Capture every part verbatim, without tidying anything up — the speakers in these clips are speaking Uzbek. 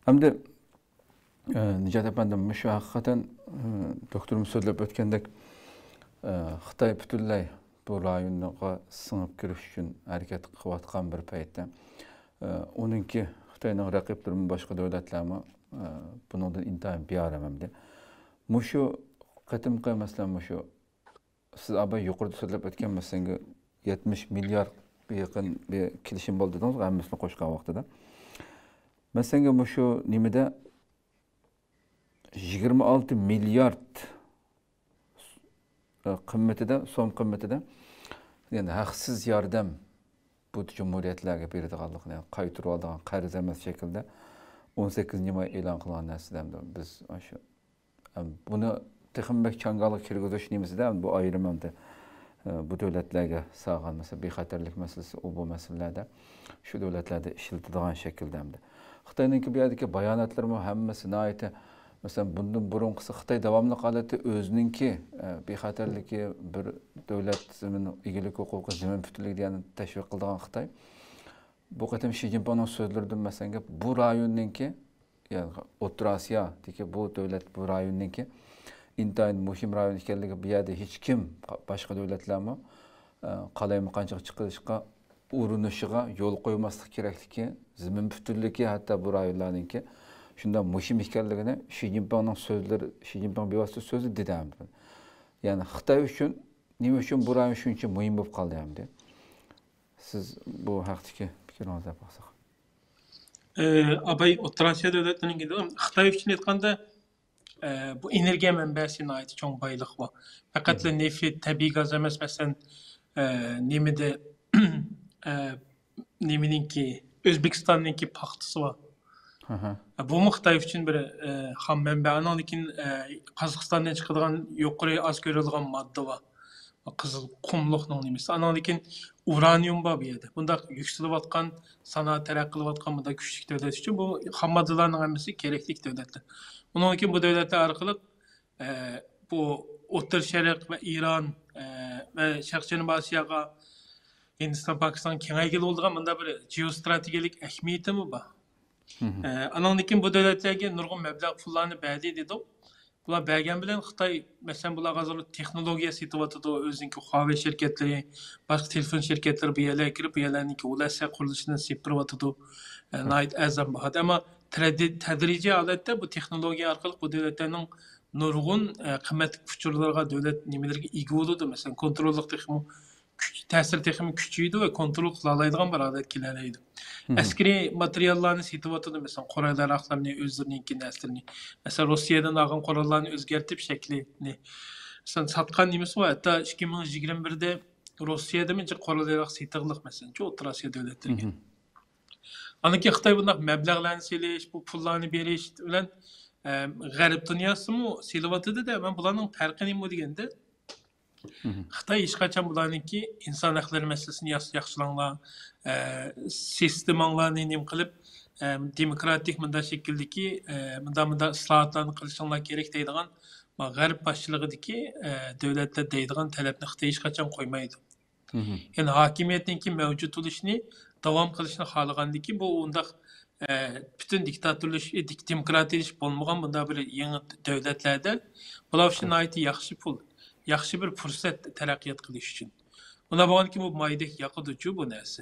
Hem de e, Nicat efendim şu hakikaten e, doktorumuz söylep ötkendek e, Xitay bütünley bu rayonga sınıp giriş için hareket kıvatkan bir payetте. E, onunki Xitayning raqiblerinin başka devletlerimi e, bundan intayin bir aramamdı. Muşu qatımqı mesela muşu siz abay yuqorida söylep ötken mesela yetmiş milyar bir yakın bir kilişim oldu dediniz, hammasini qo'shgan vaqtida. Mesela muşu nimede yigirma olti milyard qimmatida, so'm qimmatida yani haqsiz yordam bu cumhuriyetlarga beradiganligini, yani qaytarib oladigan qarz emas shaklda o'n sakkizinchi may e'lon qilgan narsadan biz shu buni texnik changalga kirgizish nimasida bu ayrimda bu devletlerge sağlan mesela bexatarlik meselesi o bu meselelerde şu devletlerde işletildiğin şekilde hem de. Xitay'nınki bir yerdeki bayanatlarımı hammasi naite mesela bundan burunqısı Xitay devamlı qalati özününki bexatarligi bir devletimin igilik hukuku zemin bütünlüğü diyen teşvik kıldıgan Xitay. Bu qatam Xi Jinping'in sözlerinden mesela bu rayonunki yani O'rta Asya deki bu devlet bu rayonunki intayin muhim rayon ekanligi bu yerda hech kim boshqa davlatlarmi qalaymi qancha chiqishga urinishiga yo'l qo'ymaslik kerakligi, zamin butunligi hatto bu rayonlarningki shundan muhim ekanligini Xi Jinpingning so'zlari, Xi Jinping bevosita so'zi dedi. Ya'ni Xitoy uchun nima uchun bu rayon shuncha muhim bo'lib qoldi hamda. Siz bu haqdagi fikringizni bersak. Ee, Abay O'rta Asya devletlerinin gidiyor. Xitoy için aytganda Ee, bu energiya mənbəsine ait çok baylık var. Fakat da nefit, tabii gaz emas mesela e, nemide e, neminin ki Özbekistan'ın ki paxtısı var. E, bu mu Xitay için bir e, ham mənbə. Analikin e, Kazakistan'dan çıkıdığan yukarı az görülgen madde var. Kızıl kumluqның nemesi. Analikin uranyum var bir yerde. Bunda yükselip atkan, sanaat terakkilik atkan bunda küçük devlet için bu ham maddelerin hepsi gerekli devletler. Onun için bu devletler arkalık e, bu Orta Şerik ve İran e, ve Şarkı Cənubi Asiyaga Hindistan, Pakistan kengaygili olduğu bunda bir geostratejilik ehmiyeti mi var? E, onun için bu devletlerge nurgun meblağ pullarını bədi dedik. Bunlar belgen bilen Xitay mesela bunlar gazlı teknolojiya situatıda özünki Huawei şirketleri, başka telefon şirketleri bir yerlere girip bir yerlerinki ulaşsa kuruluşunu sipirvatıda nait azam bahat. Ama tedrici alette bu teknoloji arkalık bu devletlerin nurgun kıymetli füçurlarga devlet nimelerge igi oludu. Mesela kontrollük tekimi tesir tekimi küçüydü ve kontrol kılalaydıgan bir adetkileriydi. Askeri materyallarını situatıda mesela Koraylar aklarını özlerinki neslerini mesela Rusya'dan ağın koraylarını özgertip şeklini mesela satkan nimesi var. Hatta iki bin yirmi birde Rusya'da mı Koraylar sitaglık mesela çok Orta Asya devletlerine. Anaki Xitay bundak meblağlarını seliş, bu pullarını beriş bilen e, garip dünyası mı silivatıdı da ben bulanın farkını mı degende Xitay iş kaçan bulanınki insan hakları meselesini yaxşılanlar, e, sistemanlarını nim kılıp e, demokratik mında şekildeki e, mında mında ıslahatlarını kılışanlar gerek deydiğen garip başçılığıdaki e, devletler deydiğen talepni Xitay iş kaçan koymaydı. Yani hakimiyetinki mevcut oluşunu devam kılışını xalagandaki bu ondak e, bütün diktatörlük, demokratik olmayan bunda bir yeni devletlerde bular için ait yaxşı pul, yaxşı bir fırsat terakkiyat kılış için. Buna bağlı ki bu maydek yakıdıcı bu neyse.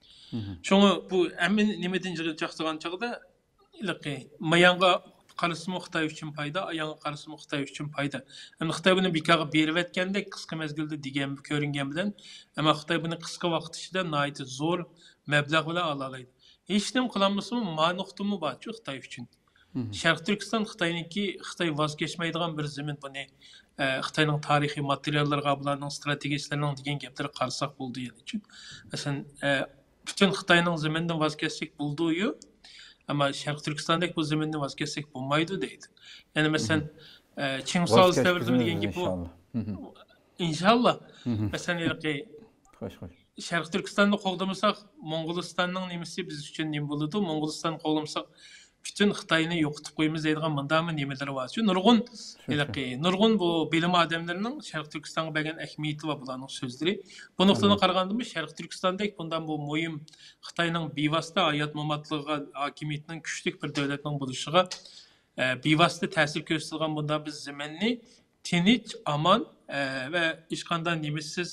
Şunu bu emin nimetin çıktıgan çağda ilaki mayanga qarasımı Xitay üçün payda, ayanga qarasımı Xitay üçün payda. Ama Xitay bunu bikağı berip etkende kısa mezgilde degen görüngen bilen, ama Xitay bunu kısa vaqt içinde nayet zor meblağ bilen alalaydı. Hiç nem kılanması mı manuqtumu var şu Xitay üçün. Şarkı Türkistan Xitay'nınki Xitay vazgeçmeydiğen bir zemin bunu e, Xitay'nın tarihi materyallarga bularning stratejiyalarning degan gaplar qarsak buldu yani için. Mesela e, bütün Xitay'nın zeminden vazgeçsek bulduğu ama Şarkı Türkistan'daki bu zeminden vazgeçsek bulmaydı deydi. Yani mesela e, Çin Ulusal Devleti'nin degan gibi bu inşallah. Mesela yani Şarkı Türkistan'da qoğdamasak Moğolistan'ın nemesi biz üçün nem buludu. Moğolistan qoğdamasak bütün Xitayni yo'qotib qo'yamiz deydigan mundami nimalar bor. Shu nurg'un nurg'un bu bilim odamlarining Sharq Turkistonga bergan ahamiyati va bularning so'zlari. Bu nuqtadan qaraganda Sharq Turkistondek bundan bu muhim Xitoyning bevosita hayot mamatligiga hokimiyatining kuchli bir davlatning bo'lishiga bevosita ta'sir ko'rsatilgan bunda biz zaminni tinch, aman va hech qanday nimasiz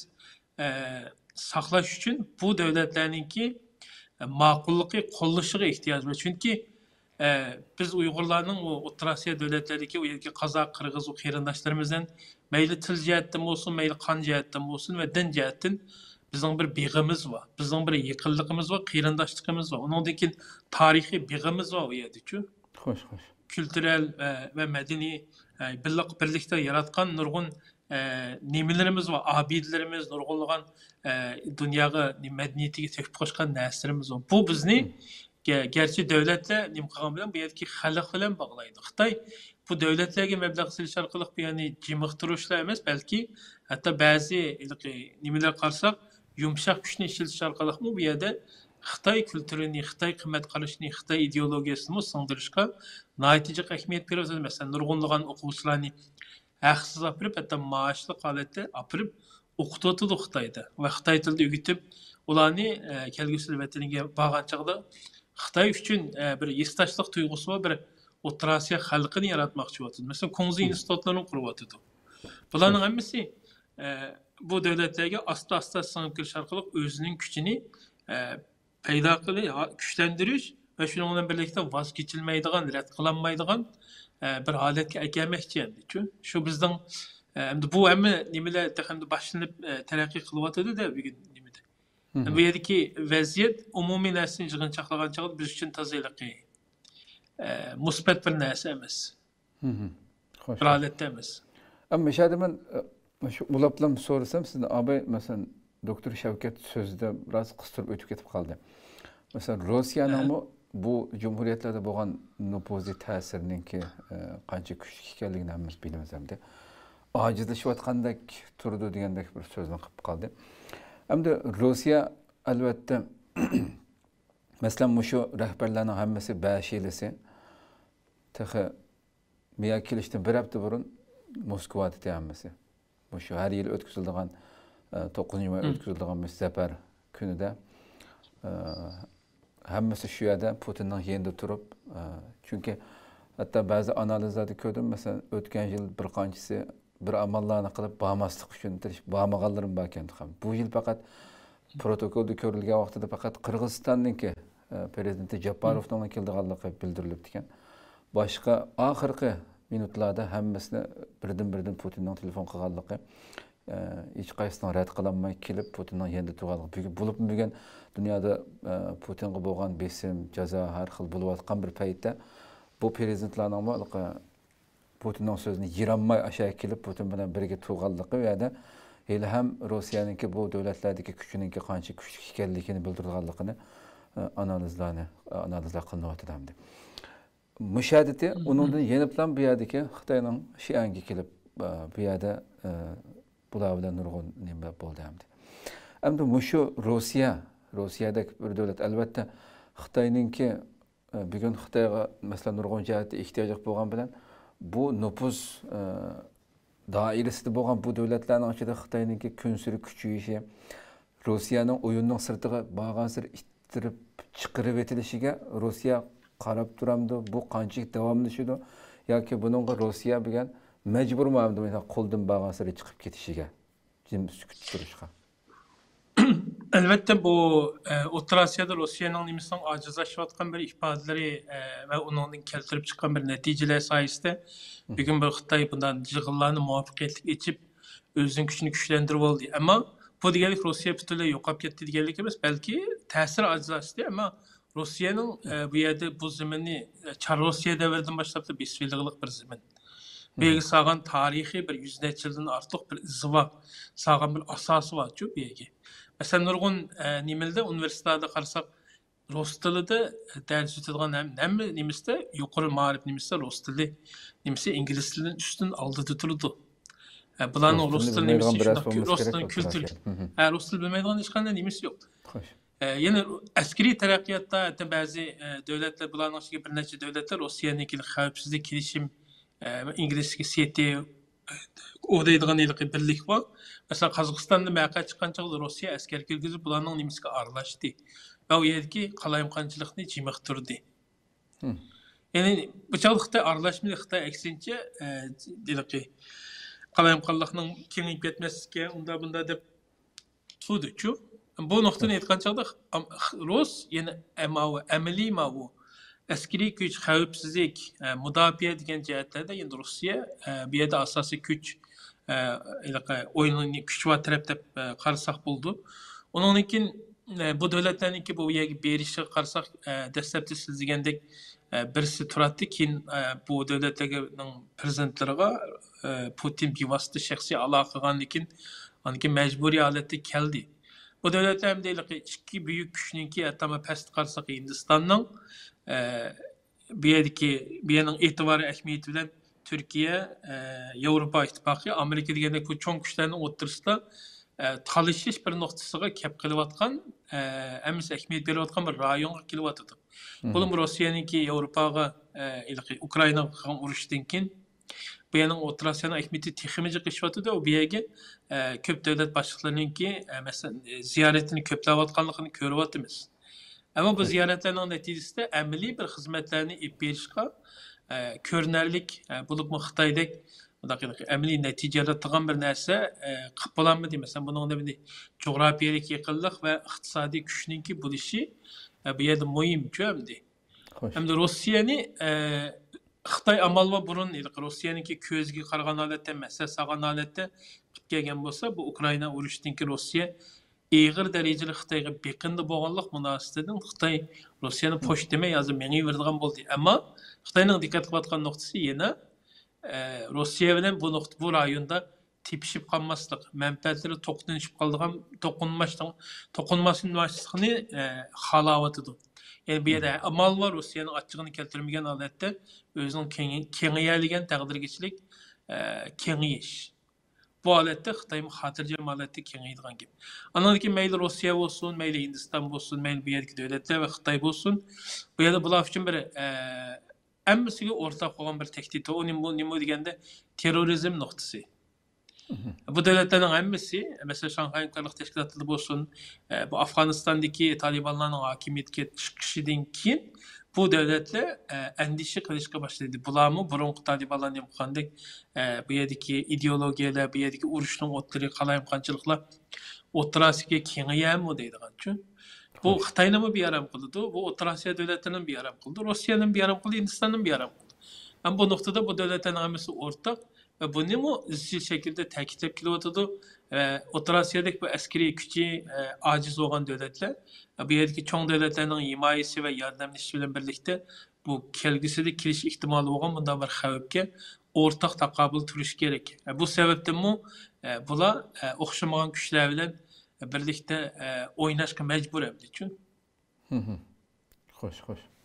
saqlash uchun bu davlatlarningki ma'qullıqı qo'llashiga ehtiyoj bor. Chunki biz Uyg'urlarning o O'rta Osiyo davlatlaridagi u yerga qozoq, qirg'iz va qarindoshlarimizdan mayli til jihatdan bo'lsin, mayli qon jihatdan bo'lsin va din jihatdan bizning bir beg'imiz bor. Bizning bir yaqinligimiz va qarindoshligimiz bor. Uningdan keyin tarixiy beg'imiz bor u yerda-ku. Xo'sh, xo'sh. Kültürel va madaniy birlikda yaratgan nurg'un nimalarimiz var, abidlerimiz, nurg'unlagan dunyoga madaniyatiga to'kib qo'shgan narsalarimiz var. Bu bizni gerçi devletler nim qilgan bilan bu yerdagi xalq bilan bog'laydi. Xitoy bu davlatlarga mablag' silish orqali bu ya'ni jimiqtirishlar emas, balki hatto ba'zi nimalar qarasak, yumshoq kuchni ishlatish orqali bu yerda Xitoy kültürünü, Xitoy qimmat qarashini, Xitoy ideologiyasini singdirishga natijiq ahamiyat beradi. Masalan, nurg'unlagan o'quvchilarni haqsiz apirib, hatta maaşlı holatda apirib o'qitadi Xitoyda va Xitoy tilida o'rgatib, ularni kelgusi vataniga borgan chog'da Xitoy uchun bir yesdoshlik tuyg'usi va bir O'rta Osiyo xalqini yaratmoqchi bo'ladi. Masalan, Konzi institutlarini qurib o'tadi. Bularning hammasi bu davlatlarga asta-asta singib kirish orqali o'zining kuchini paydo qilib, kuchlantirish va shuning bilan birlikda voz kechilmaydigan, rad qilinmaydigan bir holatga kelmoqchi endi-ku. Shu bizning endi bu hamma nimalar endi boshlanib taraqqiy qilyotadi-da bugun nimada. Bu yerdagi vaziyat umumiy narsani yig'inchoqlagan chog'da biz uchun tozaliqi musbat bir narsa emas. Xo'sh. Bir holatda emas. Ammo shada men shu ulablam so'rasam, sizni abay masalan doktor Shavkat so'zida biroz qistirib o'tib ketib qoldi. Masalan, Rossiyaning bu cumhuriyetlarda bo'lgan nufuzi ta'sirininki qancha kuchli ekanligini hammamiz bilamiz hamda ojizlashayotgandek turdi degandek bir so'zni qilib qoldi. Hamda Rossiya albatta masalan shu rahbarlarning hammasi besh yilisi tahi miya kelishdan bir hafta burun Moskvada hammasi. Shu har yil o'tkaziladigan to'qqizinchi may o'tkaziladigan safar kunida hammasi shu yerda Putinning yanında turib, chunki hatto ba'zi analizlarda ko'rdim, masalan, o'tgan yil bir qanchasi bir amallarni qilib bormaslik uchun tirishib bormaganlarim bor ekan. Bu yil faqat protokolda ko'rilgan vaqtida faqat Qirg'izistonningki prezidenti Japarovning keldiganligi bildirilibdi ekan. Boshqa oxirgi minutlarda hammasini birdan-birdan Putinning telefon qilganligi hech qaysini rad qilinmay kelib Putinning yanında turganligi bo'lib bo'lgan dunyoda Putinga bo'lgan besim, jazo har xil bo'layotgan bir paytda bu prezidentlarning Putinning so'zini yiranmay aşağı kelib Putin bilan birga turganligi va yana hali ham Rossiyaningki bu davlatlardagi kuchininki qancha kuchli ekanligini bildirganligini analizlarni analizlar qilinayotdi hamda. Mushadati uningdan yana bilan bu yerdagi Xitoyning Xi'anga kelib bu yerda bular bilan nurg'un nima bo'ldi hamda. Endi shu Rossiya, Rossiyadagi bir davlat albatta Xitoyninki bugun Xitoyga masalan nurg'un jihatda ehtiyoji bo'lgan bilan bu nüfus doirasida bo'lgan bu davlatlarning ichida Xitoyninki kun sari kuchayishi, Rossiyaning o'yinning sirtiga borgan sir ittirib chiqarib etilishiga Rossiya qarab turamdi. Bu qanchalik davomlashadi yoki buningga Rossiya bilan majburmi hamda qo'ldan borgan sir chiqib ketishiga, jim sukut turishga. Elbette bu O'rta Osiyoda Rossiyaning nimasining ojizlashayotgan bir ifodaları va uning keltirib chiqqan bir natijalar sayesinde bugun bu Xitoy bundan yig'inlarni muvaffaqiyatli yechib o'zining kuchini kuchlantirib oldi. Ammo bu deganlik Rossiya butunlay yo'qolib ketdi deganlik emas, balki ta'sir ojizlashdi. Ammo Rossiyaning bu yerda bu zaminni Char Rossiya davridan boshlab besh yillik bir zamin. Bu yerga sağan tarixiy bir yuz necha yildan ortiq bir izva, sağan bir asosi bor-ku bu yerga. Mesela nurg'un nimalarda universitetlarda qarasak rus tilida dars o'tadigan ham nimasida yuqori ma'rif nimasida rus tili nimasi ingliz tilidan ustun oldida turadi. Bularning rus tili nimasi rus tili kültürü. Ha rus tili bilmaydigan hech qanday nimasi yo'q. Yine askeri taraqqiyotta hatta bazı devletler bularning ichiga bir necha devletler Rossiyaniki xavfsizlik kelishim İngilizce C T o deydigan birlik var. Mesela Qozog'istonda vaqa chiqqan chog'da Rossiya askar kirgizib bularning nimasiga aralashdi. Va u yerdagi qalayimqanchilikni chimiqtirdi. Yani bu chog'da aralashmadi Xitoy aksincha deydiqi qalayimqanlikning kengayib ketmaslikka unda bunda deb tutdi-chu. Bu nuqtani aytgan chog'da Rus yana amaliy mavu askeri kuch xavfsizlik mudofaa degan jihatlarda endi Rossiya bu yerda asosiy kuch o'yinni kuch va taraf deb qarasak bo'ldi. Undan keyin bu davlatlarniki bu yerga berishga qarasak dastlabda siz degandek birisi turadi, keyin bu davlatlarning prezidentlariga Putin bevosita shaxsiy aloqa qilgandan keyin anki majburiy holatda keldi. Bu devletler hem değil ki iki büyük güçlünki hatta past qarsak Hindistan'ın bir yerdeki bir yerinin itibarı ehmiyeti bilen Türkiye, Avrupa İttifakı, Amerika degende bu çoğun güçlerinin oturusunda talışış bir noktasına kep kılıvatkan, emis ehmiyet verivatkan bir rayonga kılıvatıdı. Bunun Rusya'nınki Avrupa'ga, Ukrayna'ga uğraştığın keyin bu yanın Oturasyanın ehmiyeti teximici kışvatıdı. O bir yerge köp devlet başlıklarınınki mesela ziyaretini köplevatkanlıkını körüvatımız. Ama bu ziyaretlerinin neticesinde emeli bir hizmetlerini ip verişka körnerlik bulup mu Xitay'daki emeli netice yaratılan bir nerse kapılanmadı. Mesela bunun da bir coğrafiyalik yakınlık ve iktisadi güçlününki buluşu bir yerde mühim cömdi. Hem de Rusya'nı Xitay amal va burun edi. Rossiyaniki ko'zga qaragan holatda, massa sagan holatda qilib kelgan bo'lsa, bu Ukraina urushidanki Rossiya ig'ir darajada Xitoyga beqindi bo'lganlik munosabatidan Xitoy Rossiyani posh demay hozir mengi verdigan bo'ldi. Ammo Xitoyning diqqat qilayotgan nuqtasi yana Rossiya bilan bu nuqta bu rayonda tepishib qolmaslik, manfaatlari to'qnashib qoldigan, to'qinmaslik, to'qinmaslikni xalavatidir. Yani bir yerde amal var Rusya'nın açığını keltirmegen holatda özünün kengayadigan taqdirgachilik kengayish. Bu holatda Xitoy xotirjam holatda kengaydigan gap. Andan keyin mayli Rossiya bo'lsin, mayli Hindiston bo'lsin, mayli bu yerdagi davlatlar va Xitoy bo'lsin, bu yerda bular uchun bir hammasiga o'rtaq bo'lgan bir tahdid. O nima deganda terrorizm nuqtasi. Bu devletlerin hemmesi, mesela Şanghay Hükümet Teşkilatı olsun, bu Afganistan'daki Talibanların hakimiyetine çıkışından keyin bu devletler endişe kılışka başladı. Bular mı burunqu Talibanların yapqandak bu yerdeki ideologiyalar, bu yerdeki uruşun otları, qalayimqanchiliklar o'rtasiga kengayami deydigan uchun. Bu Xitoyni bir yaram qildi, bu O'rta Osiyo devletlerinin bir yaram qildi, Rossiyaning bir yaram qildi, Hindistanning bir yaram qildi. Ama bu noktada bu devletlerin hemmesi ortak. Ve bunu mu izcil şekilde tekitlep kilovatıdı. Orta Asya'daki bu askeri gücü aciz olan devletler, bu yerdeki çoğun devletlerin himayesi ve yardımlaşıyla birlikte bu kelgiside kiriş ihtimali olan bundan bir xavfga ortak takabül turuş gerek. Bu sebepten mu bula oxşamagan güçler bilen birlikte oynaşka mecbur emdi için. Hoş, hoş.